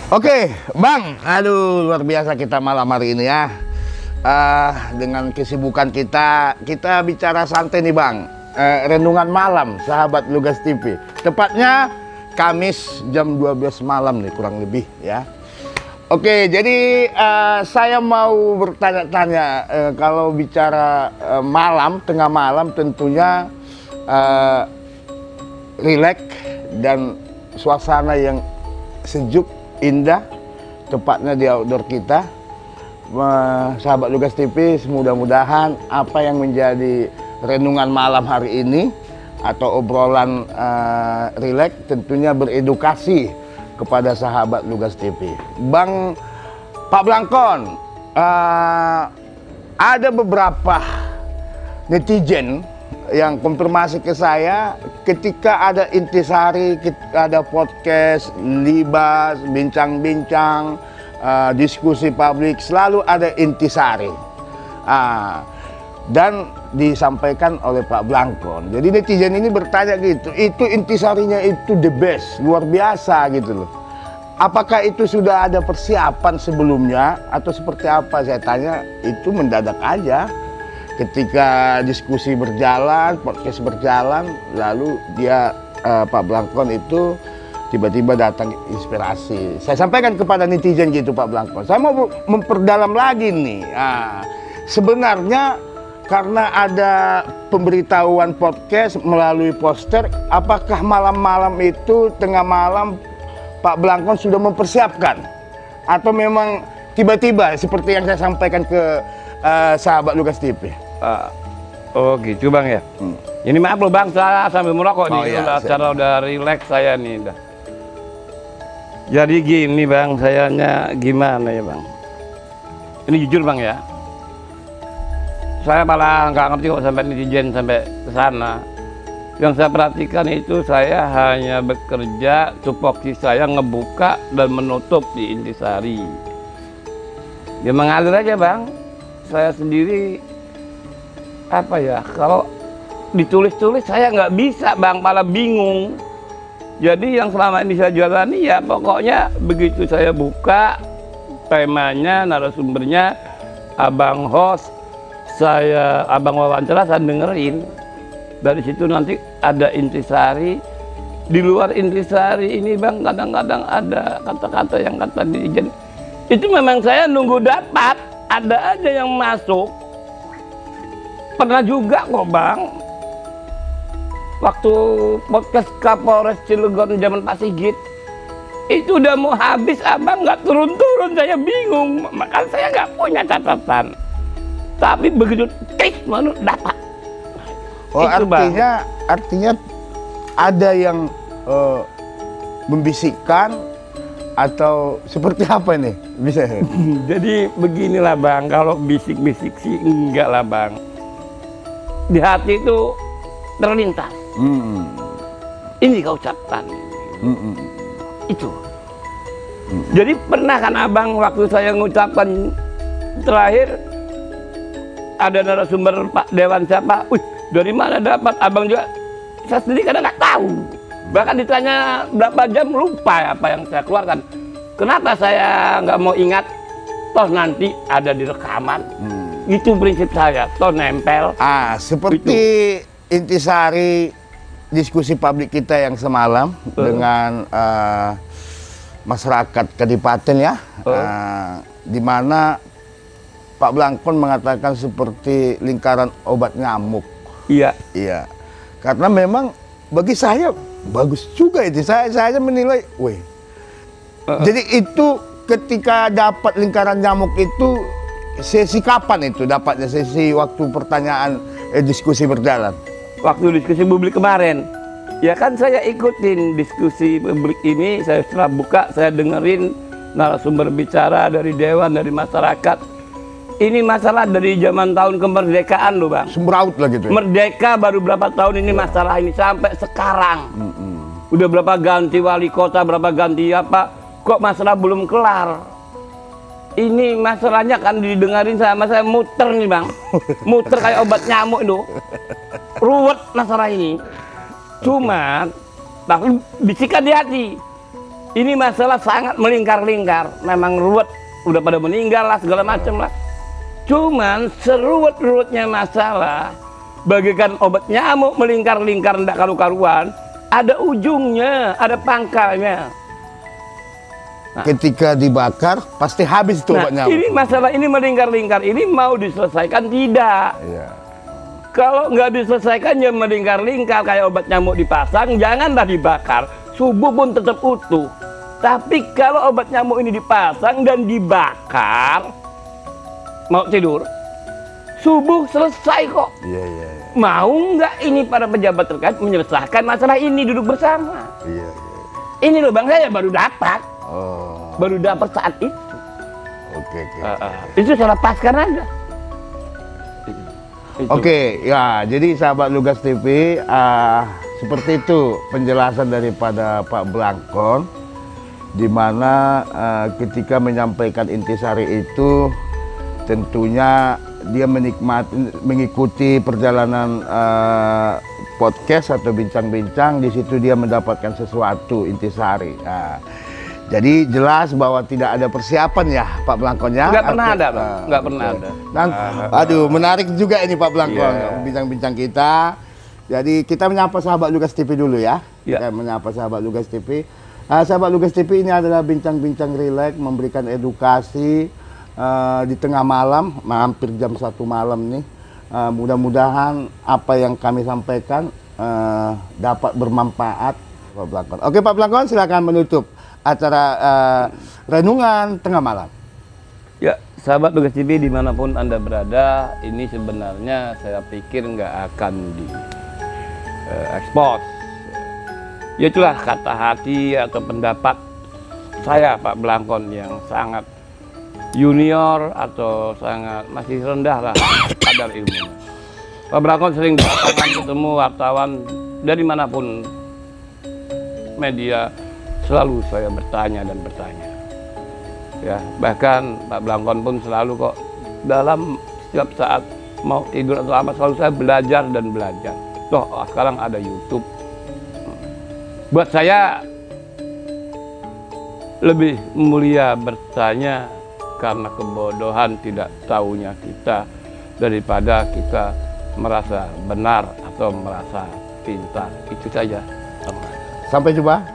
Oke, Bang. Aduh, luar biasa kita malam hari ini ya. Dengan kesibukan kita bicara santai nih, Bang. Renungan malam, sahabat Lugas TV. Tepatnya Kamis jam 12 malam nih, kurang lebih ya. Oke, jadi saya mau bertanya-tanya, kalau bicara malam, tengah malam tentunya rileks dan suasana yang sejuk, indah, tepatnya di outdoor kita. Sahabat Lugas TV, mudah-mudahan apa yang menjadi renungan malam hari ini atau obrolan rileks tentunya beredukasi kepada sahabat Lugas TV. Bang Pak Blangkon, ada beberapa netizen yang konfirmasi ke saya ketika ada intisari, ada podcast, libas, bincang-bincang, diskusi publik, selalu ada intisari. Dan disampaikan oleh Pak Blangkon. Jadi netizen ini bertanya gitu, itu intisarinya itu the best, luar biasa gitu loh. Apakah itu sudah ada persiapan sebelumnya atau seperti apa? Saya tanya, itu mendadak aja. Ketika diskusi berjalan, podcast berjalan, lalu dia Pak Blangkon itu tiba-tiba datang inspirasi. Saya sampaikan kepada netizen gitu, Pak Blangkon. Saya mau memperdalam lagi nih. Sebenarnya karena ada pemberitahuan podcast melalui poster, apakah malam-malam itu, tengah malam, Pak Blangkon sudah mempersiapkan? Atau memang tiba-tiba seperti yang saya sampaikan ke sahabat Lugas TV? Oh gitu Bang ya. Ini maaf loh Bang, saya sambil merokok nih. Iya, Cara udah rileks saya nih. Jadi gini Bang, sayanya gimana ya Bang? Ini jujur Bang ya. Saya malah nggak ngerti kok sampai netizen sampai ke sana. Yang saya perhatikan itu saya hanya bekerja, tupoksi saya ngebuka dan menutup di intisari. Ya mengalir aja Bang. Saya sendiri apa ya, kalau ditulis-tulis saya nggak bisa Bang, malah bingung. Jadi yang selama ini saya jalani ya pokoknya begitu saya buka temanya, narasumbernya, abang host, abang wawancara, saya dengerin. Dari situ nanti ada intisari. Di luar intisari ini Bang, kadang-kadang ada kata-kata yang kata dirijen. Itu memang saya nunggu dapat, ada aja yang masuk. Pernah juga kok Bang, waktu podcast Kapolres Cilegon zaman Pak Sigit, itu udah mau habis, abang nggak turun-turun, saya bingung. Makanya saya nggak punya catatan. Tapi begitu klik menurut dapat. Oh, artinya ada yang membisikkan atau seperti apa nih? Bisa. Jadi beginilah Bang, kalau bisik-bisik sih enggak lah Bang. Di hati itu terlintas. Ini kau ucapkan. Itu. Jadi pernah kan abang waktu saya ngucapkan terakhir, ada narasumber Pak Dewan siapa, dari mana dapat? Abang juga, saya sendiri kadang nggak tahu. Bahkan ditanya berapa jam, lupa apa yang saya keluarkan. Kenapa saya nggak mau ingat? Toh nanti ada di rekaman. Itu prinsip saya, toh nempel. Seperti itu. Intisari diskusi publik kita yang semalam dengan masyarakat Kadipaten ya, di mana Pak Blangkon mengatakan seperti lingkaran obat nyamuk. Iya. Karena memang bagi saya bagus juga itu. Saya menilai, jadi itu ketika dapat lingkaran nyamuk itu sesi kapan itu dapatnya, sesi waktu pertanyaan diskusi berjalan? Waktu diskusi publik kemarin. Ya kan saya ikutin diskusi publik ini, saya setelah buka, saya dengerin narasumber bicara dari dewan, dari masyarakat. Ini masalah dari zaman tahun kemerdekaan loh Bang. Sembraut lah gitu ya? Merdeka baru berapa tahun ini masalah ini sampai sekarang. Udah berapa ganti wali kota, berapa ganti apa, kok masalah belum kelar. Ini masalahnya kan didengarin sama saya muter nih Bang. Muter kayak obat nyamuk itu. Ruwet masalah ini. Cuman, bisikan di hati. Ini masalah sangat melingkar-lingkar. Memang ruwet, udah pada meninggal lah segala macam lah. Cuman seruwet-ruwetnya masalah, bagaikan obat nyamuk melingkar-lingkar ndak karu-karuan, ada ujungnya, ada pangkalnya. Ketika dibakar pasti habis tuh obat nyamuk. Ini masalah ini melingkar-lingkar, ini mau diselesaikan tidak? Iya. Kalau nggak diselesaikan ya melingkar-lingkar kayak obat nyamuk dipasang, janganlah dibakar. Subuh pun tetap utuh. Tapi kalau obat nyamuk ini dipasang dan dibakar, mau tidur, subuh selesai kok. Iya. Mau nggak ini para pejabat terkait menyelesaikan masalah ini, duduk bersama? Iya. Ini loh bang, saya baru dapat. Oh. Baru dapat saat itu. Oke. Itu saya lepaskan aja. Oke, ya jadi sahabat Lugas TV, seperti itu penjelasan daripada Pak Blangkon, di mana ketika menyampaikan intisari itu tentunya dia mengikuti perjalanan podcast atau bincang-bincang, di situ dia mendapatkan sesuatu intisari. Nah, jadi jelas bahwa tidak ada persiapan ya Pak Blangkon ya. Nggak pernah ada Bang, nggak pernah ada. Dan aduh menarik juga ini Pak Blangkon, bincang-bincang kita. Jadi kita menyapa sahabat Lugas TV dulu ya. Kita menyapa sahabat Lugas TV. Sahabat Lugas TV ini adalah bincang-bincang rileks, memberikan edukasi di tengah malam, hampir jam 1 malam nih. Mudah-mudahan apa yang kami sampaikan dapat bermanfaat Pak Blangkon. Oke Pak Blangkon, silakan menutup acara renungan tengah malam. Ya, sahabat Lugas TV dimanapun Anda berada, ini sebenarnya saya pikir nggak akan di-expose. Ya itulah kata hati atau pendapat saya Pak Blangkon yang sangat junior atau sangat masih rendah lah kadar ilmunya. Pak Blangkon sering ketemu wartawan dari manapun media, selalu saya bertanya dan bertanya. Ya, bahkan Pak Blangkon pun selalu kok dalam setiap saat mau tidur atau apa selalu saya belajar dan belajar. Toh sekarang ada YouTube. Buat saya lebih mulia bertanya karena kebodohan tidak tahunya kita daripada kita merasa benar atau merasa pintar. Itu saja. Sampai jumpa.